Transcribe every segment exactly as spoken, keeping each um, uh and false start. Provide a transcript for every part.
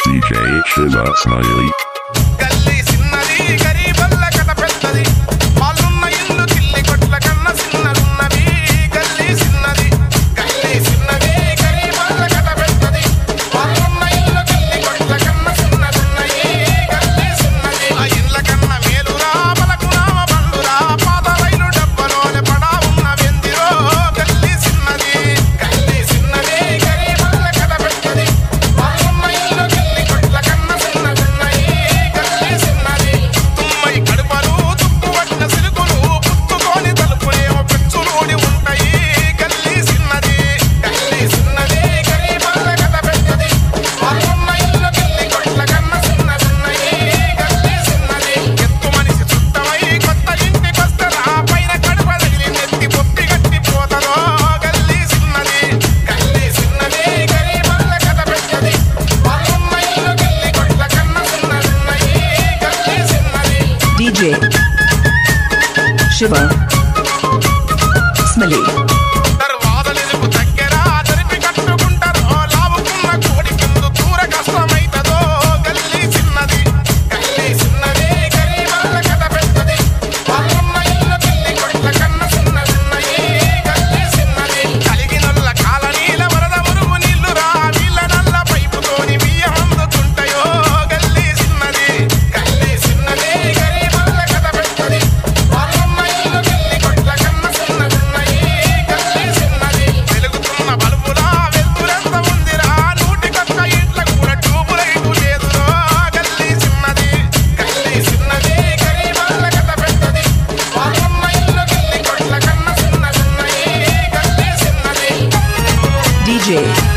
D J Shiva Smiley. గల్లీ సిన్నది గరీబల్ల కథ పెద్దది వాళ్ళున్న ఇల్లు కిల్లి కొట్ల కన్న సిన్నలున్నవి గల్లీ సిన్నది గల్లీ సిన్నది గరీబల్ల కథ పెద్దది వాళ్ళున్న ఇల్లు కిల్లి కొట్ల కన్న సిన్నలున్నవి గల్లీ సిన్నది ఆ ఇళ్ళ కన్న మేలురా పలకునామ బండురా పాత రైలు డబ్బలోనే పడా ఉన్న వెందిరో గల్లీ సిన్నది గల్లీ సిన్నది గరీబల్ల కథ పెద్దది వాళ్ళున్న ఇల్లు కిల్లి కొట్ల కన్న సిన్నలున్నవి గల్లీ సిన్నది తుమ్మై కడుపలు తుప్పు పట్టిన సిలుకులు పుట్టుకొని తలుపులేమో పెచ్చులూడి ఉంటాయి గల్లీ సిన్నది గల్లీ సిన్నది గరీబల్ల కథ పెద్దది వాళ్ళున్న ఇల్లు కిల్లి కొట్ల కన్న సిన్నలున్నవి గల్లీ సిన్నది ఎత్తు మనిషి చుట్టమై కొత్త ఇంటికొస్తరా పైన కడుప తగిలి నెత్తి పొత్తి గట్టి పోతదో గల్లీ సిన్నది గల్లీ సిన్నది గరీబల్ల కథ పెద్దది వాళ్ళున్న ఇల్లు కిల్లి కొట్ల కన్న సిన్నలున్నవి గల్లీ సిన్నది D J Shiva Smiley. దర్వాజలెలుగు దగ్గర జరిపి కట్టుకుంటారో లావుకున్న కోడి కింద దూర కష్టమైతదో గల్లీ సిన్నది గల్లీ సిన్నది గరీబల్ల కథ పెద్దది వాళ్ళున్న ఇల్లు కిల్లి కొట్ల కన్న సిన్నలున్నవి గల్లీ సిన్నది కలిగినొల్ల కాలనీల వరద మురుగు నీళ్లురా వీళ్ళ నల్ల పైపుతోని బియ్యం అందుకుంటాయో గల్లీ సిన్నది గల్లీ సిన్నది గరీబల్ల కథ పెద్దది వాళ్ళున్న ఇల్లు కిల్లి కొట్ల కన్న సిన్నలున్నవి గల్లీ సిన్నది వెలుగుతున్న బల్బులా వెలుతురెంత ఉందిరా నూటికొక్క ఇంట్ల కూడా ట్యూబు లైటు లేదురో గల్లీ సిన్నది గల్లీ సిన్నది గరీబల్ల కథ పెద్దది వాళ్ళున్న ఇల్లు కిల్లి కొట్ల కన్న సిన్నలున్నవి గల్లీ సిన్నది D J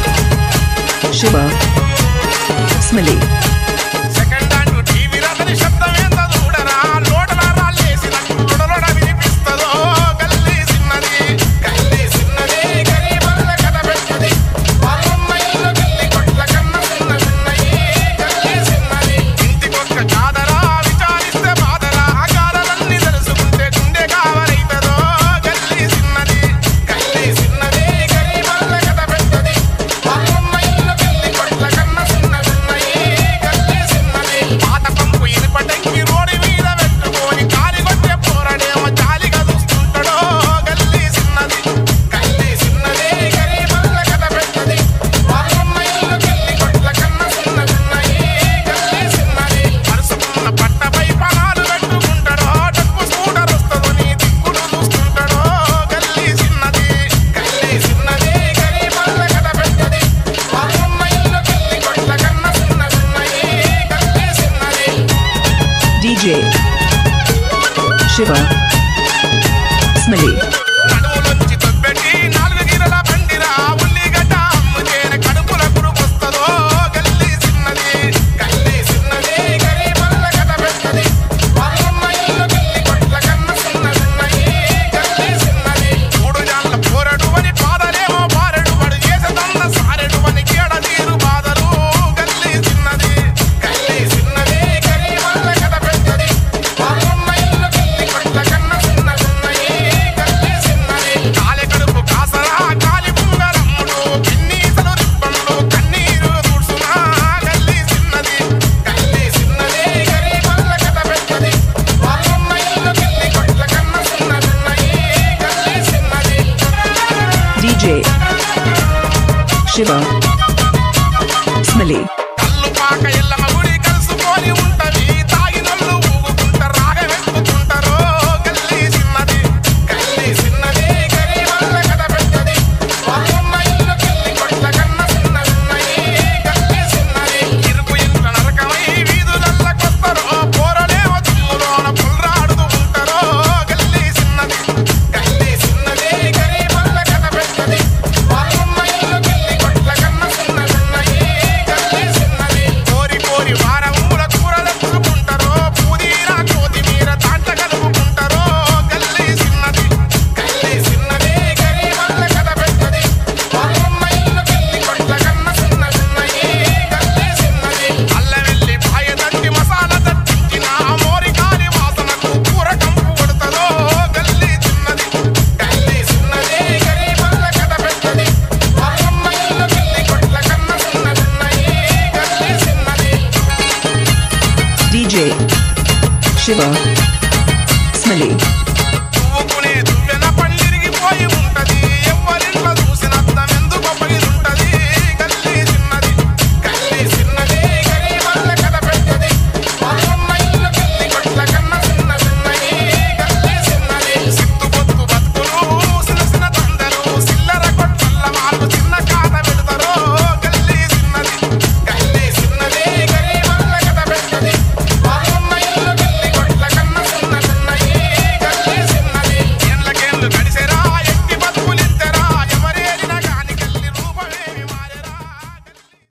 Shiva Smiley. Second hand TV రదని శబ్దం ఎంత చూడరా లోటల రాళ్ళేసినట్టు లొడలొడ వినిపిస్తదో గల్లీ సిన్నది గల్లీ సిన్నది గరీబల్ల కథ పెద్దది వాళ్ళున్న ఇల్లు కిల్లి కొట్ల కన్న సిన్నలున్నవి గల్లీ సిన్నది ఇంటికొక్క చాదరా విచారిస్తే బాధరా గాలలన్నీ తెలుసుకుంటే గుండె కావరైతదో గల్లీ సిన్నది గల్లీ సిన్నది గరీబల్ల కథ పెద్దది వాళ్ళున్న ఇల్లు కిల్లి కొట్ల కన్న సిన్నలున్నవి గల్లీ సిన్నది పాత పంపు ఇనుపటంకి రోడ్డు మీద పెట్టుకొని కాలి కొట్టే పోరడేమో జాలిగా చూస్తుంటాడో గల్లీ సిన్నది గల్లీ సిన్నది గరీబల్ల కథ పెద్దది వాళ్ళున్న ఇల్లు కిల్లి కొట్ల కన్న సిన్నలున్నవి గల్లీ సిన్నది పరుసుకున్న పట్టపై పనాలు పెట్టుకుంటాడో డబ్బు స్కూటర్ వస్తుందని దిక్కులు చూస్తుంటాడో గల్లీ సిన్నది గల్లీ సిన్నది గరీబల్ల కథ పెద్దది వాళ్ళున్న ఇల్లు కిల్లి కొట్ల కన్న సిన్నలున్నవి గల్లీ సిన్నది D J Shiva Smiley. నడుములొచ్చి తొబ్బెట్టి నాలుగు గిరల బండిరా ఉల్లిగడ్డ అమ్ముతేనే కడుపుల కురుకొస్తదో గల్లీ సిన్నది గల్లీ సిన్నది గరీబల్ల కథ పెద్దది వాళ్ళున్న ఇల్లు కిల్లి కొట్ల కన్న సిన్నలున్నవి గల్లీ సిన్నది మూడు జాన్ల పోరడు అని పాదలేమో బారెడు వాడు చేసేదన్న సారెడు అని కేడ తీరు బాధలు గల్లీ సిన్నది గల్లీ సిన్నది గరీబల్ల కథ పెద్దది వాళ్ళున్న ఇల్లు కిల్లి కొట్ల కన్న సిన్నలున్నవి గల్లీ సిన్నది కాలి కడుపు కాసరా కాలి పుంగరమ్ముడు కిన్నీసలు రిప్పన్లు కన్నీరు తుడుసునా గల్లీ సిన్నది గల్లీ సిన్నది గరీబల్ల కథ పెద్దది వాళ్ళున్న ఇల్లు కిల్లి కొట్ల కన్న సిన్నలున్నవి గల్లీ సిన్నది D J Shiva Smiley. కళ్ళు పాక ఎల్లమ్మ గుడి కలుసుకొని ఉంటవి తాగినొల్లు ఊగుకుంట రాగవెత్తుకుంటారో గల్లీ సిన్నది గల్లీ సిన్నది గరీబల్ల కథ పెద్దది వాళ్ళున్న ఇల్లు కిల్లి కొట్ల కన్న సిన్నలున్నవి గల్లీ సిన్నది ఇరుకు ఇంట్ల నరకమై వీధులల్లకొస్తరో పోరలేమో దుమ్ములోన పుల్రాడుతూ ఉంటారో గల్లీ సిన్నది గల్లీ సిన్నది గరీబల్ల కథ పెద్దది వాళ్ళున్న ఇల్లు కిల్లి కొట్ల కన్న సిన్నలున్నవి గల్లీ సిన్నది కోరి Shiva, Smiley,